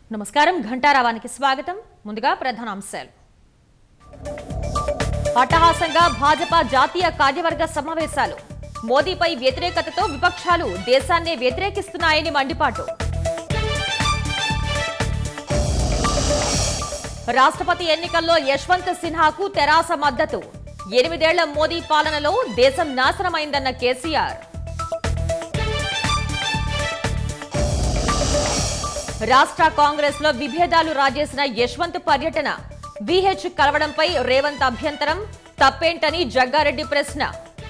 నమస్కారం ఘంటారావానికి స్వాగతం ముందుగా ప్రధానాంశాలు అట్టహాసంగా భాజపా జాతీయ కార్యవర్గ సమావేశాలు మోదీపై వ్యతిరేకతతో విపక్షాలు దేశాన్నే వ్యతిరేకిస్తున్నాయని మండిపాటు రాష్ట్రపతి ఎన్నికల్లో యశ్వంత్ సిన్హాకు తెరాస మద్దతు 8 ఏళ్ల మోదీ పాలనలో దేశం నాశనమైందన్న కేసీఆర్ రాష్ట్ర కాంగ్రెస్ లో విభేదాలు రాజేసిన యశ్వంత్ పర్యటన విహెచ్ కలవడంపై రేవంత్ అభ్యంతరం తప్పేంటని జగ్గారెడ్డి ప్రశ్న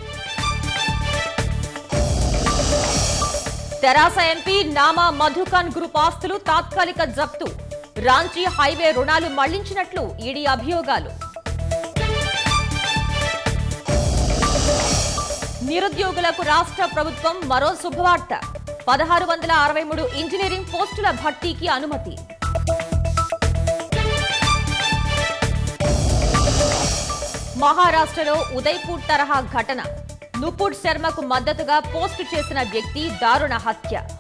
తెరాస ఎంపీ నామా మధుఖాన్ గ్రూప్ ఆస్తులు తాత్కాలిక జప్తు రాంచీ హైవే రుణాలు మళ్లించినట్లు ఈడీ అభియోగాలు నిరుద్యోగులకు రాష్ట్ర ప్రభుత్వం మరో శుభవార్త 1663 ఇంజనీరింగ్ పోస్టుల భర్తీకి అనుమతి మహారాష్ట్రలో ఉదయ్పూర్ తరహా ఘటన నుపుడ్ శర్మకు మద్దతుగా పోస్టు చేసిన వ్యక్తి దారుణ హత్య